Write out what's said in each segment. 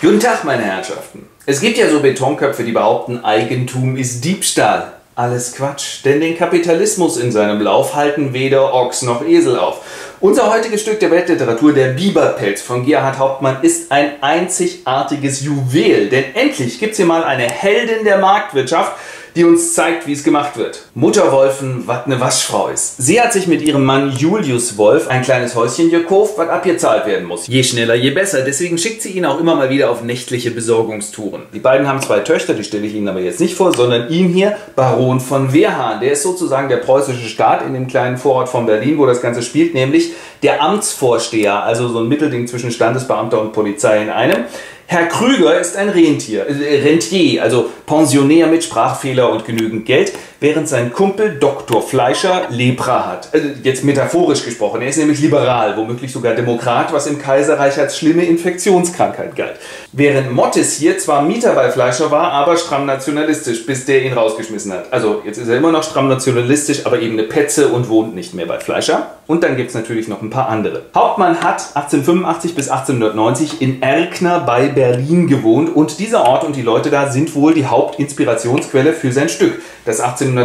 Guten Tag, meine Herrschaften. Es gibt ja so Betonköpfe, die behaupten, Eigentum ist Diebstahl. Alles Quatsch, denn den Kapitalismus in seinem Lauf halten weder Ochs noch Esel auf. Unser heutiges Stück der Weltliteratur, der Biberpelz von Gerhard Hauptmann, ist ein einzigartiges Juwel. Denn endlich gibt's hier mal eine Heldin der Marktwirtschaft, die uns zeigt, wie es gemacht wird. Mutter Wolfen, was ne Waschfrau ist. Sie hat sich mit ihrem Mann Julius Wolf ein kleines Häuschen gekauft, was abgezahlt werden muss. Je schneller, je besser. Deswegen schickt sie ihn auch immer mal wieder auf nächtliche Besorgungstouren. Die beiden haben 2 Töchter, die stelle ich Ihnen aber jetzt nicht vor, sondern ihn hier, Baron von Wehrhahn. Der ist sozusagen der preußische Staat in dem kleinen Vorort von Berlin, wo das Ganze spielt, nämlich der Amtsvorsteher, also so ein Mittelding zwischen Standesbeamter und Polizei in einem. Herr Krüger ist ein Rentier, also Pensionär mit Sprachfehler und genügend Geld, während sein Kumpel Dr. Fleischer Lepra hat. Jetzt metaphorisch gesprochen, er ist nämlich liberal, womöglich sogar Demokrat, was im Kaiserreich als schlimme Infektionskrankheit galt. Während Mottes hier zwar Mieter bei Fleischer war, aber stramm nationalistisch, bis der ihn rausgeschmissen hat. Also jetzt ist er immer noch stramm nationalistisch, aber eben eine Petze und wohnt nicht mehr bei Fleischer. Und dann gibt es natürlich noch ein paar andere. Hauptmann hat 1885 bis 1890 in Erkner bei Berlin gewohnt und dieser Ort und die Leute da sind wohl die Hauptinspirationsquelle für sein Stück, das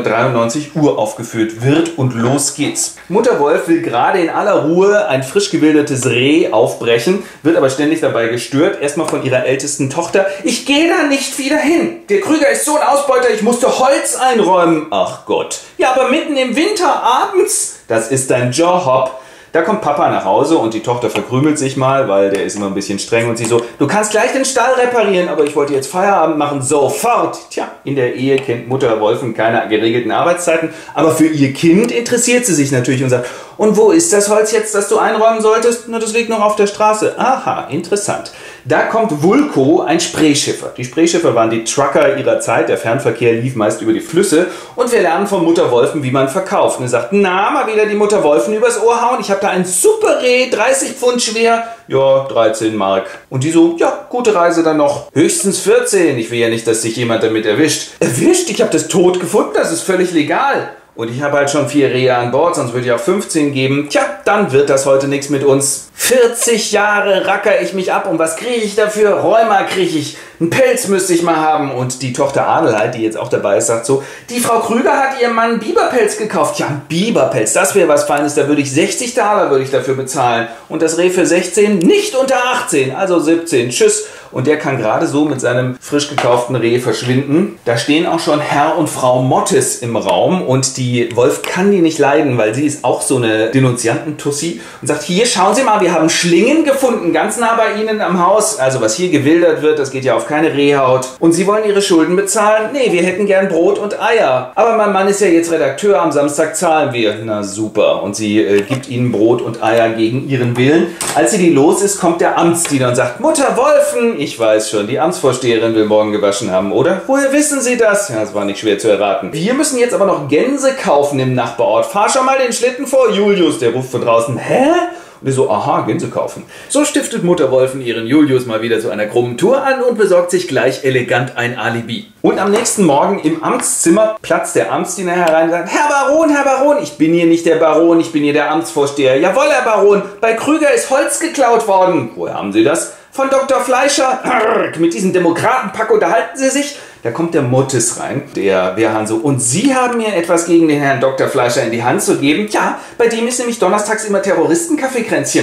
1893 uraufgeführt wird, und los geht's. Mutter Wolf will gerade in aller Ruhe ein frisch gewildertes Reh aufbrechen, wird aber ständig dabei gestört, erstmal von ihrer ältesten Tochter. Ich gehe da nicht wieder hin. Der Krüger ist so ein Ausbeuter, ich musste Holz einräumen. Ach Gott. Ja, aber mitten im Winter abends. Das ist dein Job. Da kommt Papa nach Hause und die Tochter verkrümelt sich mal, weil der ist immer ein bisschen streng und sie so, du kannst gleich den Stall reparieren, aber ich wollte jetzt Feierabend machen, sofort. Tja, in der Ehe kennt Mutter Wolfen keine geregelten Arbeitszeiten, aber für ihr Kind interessiert sie sich natürlich und sagt, und wo ist das Holz jetzt, das du einräumen solltest? Na, das liegt noch auf der Straße. Aha, interessant. Da kommt Vulko, ein Spreeschiffer. Die Spreeschiffer waren die Trucker ihrer Zeit, der Fernverkehr lief meist über die Flüsse und wir lernen von Mutter Wolfen, wie man verkauft. Und er sagt, na, mal wieder die Mutter Wolfen übers Ohr hauen, ich habe da ein super Reh, 30 Pfund schwer, ja, 13 Mark. Und die so, ja, gute Reise dann noch. Höchstens 14, ich will ja nicht, dass sich jemand damit erwischt. Erwischt? Ich habe das tot gefunden, das ist völlig legal. Und ich habe halt schon 4 Rehe an Bord, sonst würde ich auch 15 geben. Tja, dann wird das heute nichts mit uns. 40 Jahre racker ich mich ab und was kriege ich dafür? Rheuma kriege ich. Einen Pelz müsste ich mal haben. Und die Tochter Adelheid, die jetzt auch dabei ist, sagt so, die Frau Krüger hat ihrem Mann einen Biberpelz gekauft. Ja, ein Biberpelz, das wäre was Feines, da würde ich 60 Taler würde ich dafür bezahlen. Und das Reh für 16, nicht unter 18, also 17. Tschüss. Und der kann gerade so mit seinem frisch gekauften Reh verschwinden. Da stehen auch schon Herr und Frau Mottes im Raum und die Wolf kann die nicht leiden, weil sie ist auch so eine Denunzianten-Tussi und sagt, hier, schauen Sie mal, wir haben Schlingen gefunden, ganz nah bei Ihnen am Haus. Also was hier gewildert wird, das geht ja auf keine Rehhaut. Und Sie wollen Ihre Schulden bezahlen? Nee, wir hätten gern Brot und Eier. Aber mein Mann ist ja jetzt Redakteur, am Samstag zahlen wir. Na super. Und sie gibt ihnen Brot und Eier gegen ihren Willen. Als sie die los ist, kommt der Amtsdiener und sagt, Mutter Wolfen, ich weiß schon, die Amtsvorsteherin will morgen gewaschen haben, oder? Woher wissen Sie das? Ja, das war nicht schwer zu erraten. Wir müssen jetzt aber noch Gänse kaufen im Nachbarort. Fahr schon mal den Schlitten vor, Julius. Der ruft von draußen, hä? Und wir so, aha, Gänse kaufen. So stiftet Mutter Wolfen ihren Julius mal wieder zu einer krummen Tour an und besorgt sich gleich elegant ein Alibi. Und am nächsten Morgen im Amtszimmer platzt der Amtsdiener herein und sagt, Herr Baron, ich bin hier nicht der Baron, ich bin hier der Amtsvorsteher. Jawohl, Herr Baron, bei Krüger ist Holz geklaut worden. Woher haben Sie das? Von Dr. Fleischer. Mit diesem Demokratenpack unterhalten Sie sich. Da kommt der Mottes rein, der Wehrhahn so. Und Sie haben mir etwas gegen den Herrn Dr. Fleischer in die Hand zu geben? Ja, bei dem ist nämlich donnerstags immer Terroristenkaffeekränzchen.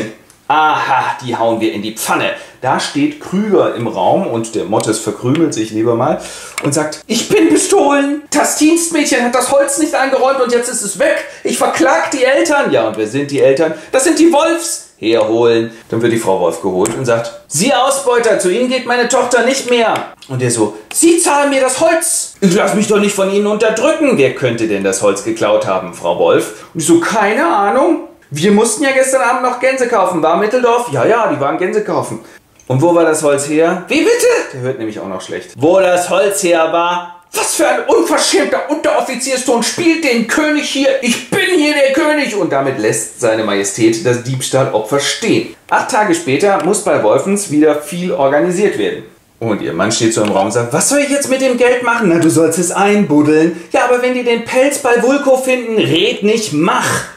Aha, die hauen wir in die Pfanne. Da steht Krüger im Raum und der Mottes verkrümelt sich lieber mal und sagt, ich bin bestohlen. Das Dienstmädchen hat das Holz nicht eingeräumt und jetzt ist es weg. Ich verklag die Eltern. Ja, und wer sind die Eltern? Das sind die Wolfs. Herholen. Dann wird die Frau Wolf geholt und sagt, Sie Ausbeuter, zu Ihnen geht meine Tochter nicht mehr. Und der so, Sie zahlen mir das Holz. Ich lasse mich doch nicht von Ihnen unterdrücken. Wer könnte denn das Holz geklaut haben, Frau Wolf? Und ich so, keine Ahnung. Wir mussten ja gestern Abend noch Gänse kaufen. War Mitteldorf? Ja, die waren Gänse kaufen. Und wo war das Holz her? Wie bitte? Der hört nämlich auch noch schlecht. Wo das Holz her war? Was für ein unverschämter Unteroffizierston spielt den König hier? Ich bin hier der König! Und damit lässt seine Majestät das Diebstahlopfer stehen. 8 Tage später muss bei Wolfens wieder viel organisiert werden. Und ihr Mann steht so im Raum und sagt, was soll ich jetzt mit dem Geld machen? Na, du sollst es einbuddeln. Ja, aber wenn die den Pelz bei Vulko finden, red nicht, mach!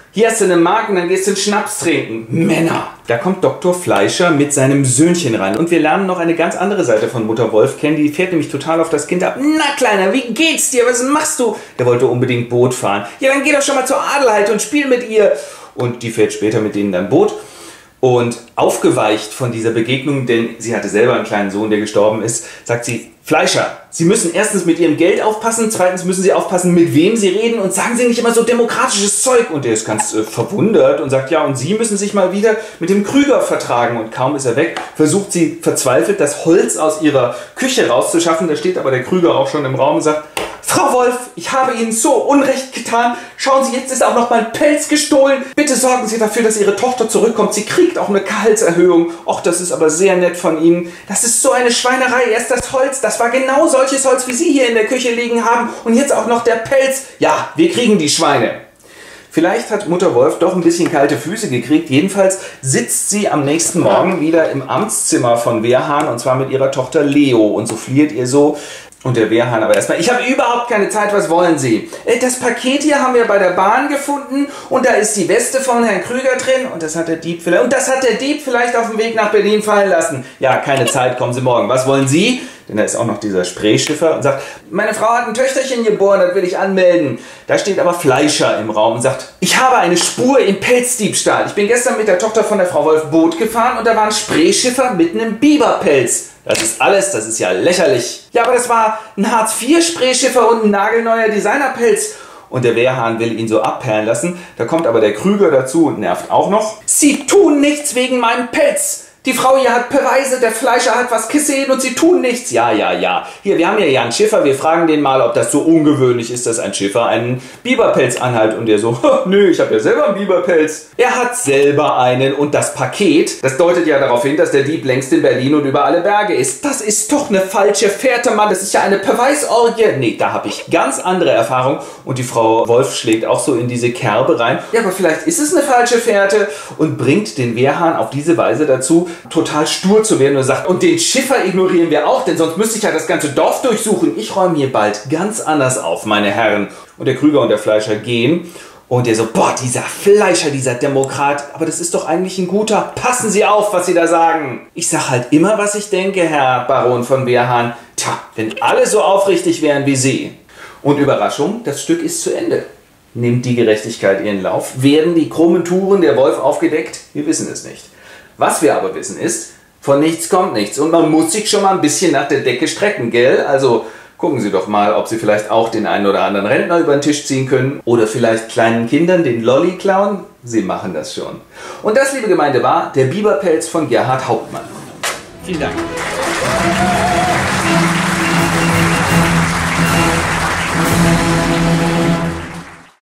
Hier hast du eine Mark und dann gehst du einen Schnaps trinken. Männer! Da kommt Dr. Fleischer mit seinem Söhnchen rein. Und wir lernen noch eine ganz andere Seite von Mutter Wolf kennen. Die fährt nämlich total auf das Kind ab. Na Kleiner, wie geht's dir? Was machst du? Der wollte unbedingt Boot fahren. Ja, dann geh doch schon mal zur Adelheid und spiel mit ihr. Und die fährt später mit denen dann Boot. Und aufgeweicht von dieser Begegnung, denn sie hatte selber einen kleinen Sohn, der gestorben ist, sagt sie, Fleischer, Sie müssen erstens mit Ihrem Geld aufpassen, zweitens müssen Sie aufpassen, mit wem Sie reden und sagen Sie nicht immer so demokratisches Zeug. Und der ist ganz verwundert und sagt, ja, und Sie müssen sich mal wieder mit dem Krüger vertragen. Und kaum ist er weg, versucht sie verzweifelt, das Holz aus ihrer Küche rauszuschaffen. Da steht aber der Krüger auch schon im Raum und sagt, Frau Wolf, ich habe Ihnen so Unrecht getan. Schauen Sie, jetzt ist auch noch mein Pelz gestohlen. Bitte sorgen Sie dafür, dass Ihre Tochter zurückkommt. Sie kriegt auch eine Gehaltserhöhung. Och, das ist aber sehr nett von Ihnen. Das ist so eine Schweinerei. Erst das Holz, das war genau solches Holz, wie Sie hier in der Küche liegen haben. Und jetzt auch noch der Pelz. Ja, wir kriegen die Schweine. Vielleicht hat Mutter Wolf doch ein bisschen kalte Füße gekriegt. Jedenfalls sitzt sie am nächsten Morgen wieder im Amtszimmer von Wehrhahn und zwar mit ihrer Tochter Leo und souffliert ihr so. Und der Wehrhahn aber erstmal, ich habe überhaupt keine Zeit, was wollen Sie? Das Paket hier haben wir bei der Bahn gefunden und da ist die Weste von Herrn Krüger drin und das hat der Dieb vielleicht auf dem Weg nach Berlin fallen lassen. Ja, keine Zeit, kommen Sie morgen. Was wollen Sie? Denn da ist auch noch dieser Spreeschiffer und sagt, meine Frau hat ein Töchterchen geboren, das will ich anmelden. Da steht aber Fleischer im Raum und sagt, ich habe eine Spur im Pelzdiebstahl. Ich bin gestern mit der Tochter von der Frau Wolf Boot gefahren und da war ein Spreeschiffer mit einem Biberpelz. Das ist alles, das ist ja lächerlich. Ja, aber das war ein Hartz-IV-Spreeschiffer und ein nagelneuer Designerpelz. Und der Wehrhahn will ihn so abperlen lassen. Da kommt aber der Krüger dazu und nervt auch noch. Sie tun nichts wegen meinem Pelz. Die Frau hier hat Beweise, der Fleischer hat was gesehen und sie tun nichts. Ja. Hier, wir haben ja einen Schiffer, wir fragen den mal, ob das so ungewöhnlich ist, dass ein Schiffer einen Biberpelz anhalt. Und der so, nö, ich habe ja selber einen Biberpelz. Er hat selber einen und das Paket, das deutet ja darauf hin, dass der Dieb längst in Berlin und über alle Berge ist. Das ist doch eine falsche Fährte, Mann, das ist ja eine Beweisorgie. Nee, da habe ich ganz andere Erfahrung und die Frau Wolf schlägt auch so in diese Kerbe rein. Ja, aber vielleicht ist es eine falsche Fährte und bringt den Wehrhahn auf diese Weise dazu, total stur zu werden und sagt, und den Schiffer ignorieren wir auch, denn sonst müsste ich ja das ganze Dorf durchsuchen. Ich räume hier bald ganz anders auf, meine Herren. Und der Krüger und der Fleischer gehen und der so, boah, dieser Fleischer, dieser Demokrat, aber das ist doch eigentlich ein guter. Passen Sie auf, was Sie da sagen. Ich sag halt immer, was ich denke, Herr Baron von Wehrhahn. Tja, wenn alle so aufrichtig wären wie Sie. Und Überraschung, das Stück ist zu Ende. Nimmt die Gerechtigkeit ihren Lauf? Werden die krummen Touren der Wolf aufgedeckt? Wir wissen es nicht. Was wir aber wissen ist, von nichts kommt nichts und man muss sich schon mal ein bisschen nach der Decke strecken, gell? Also gucken Sie doch mal, ob Sie vielleicht auch den einen oder anderen Rentner über den Tisch ziehen können oder vielleicht kleinen Kindern den Lolli klauen. Sie machen das schon. Und das, liebe Gemeinde, war der Biberpelz von Gerhard Hauptmann. Vielen Dank.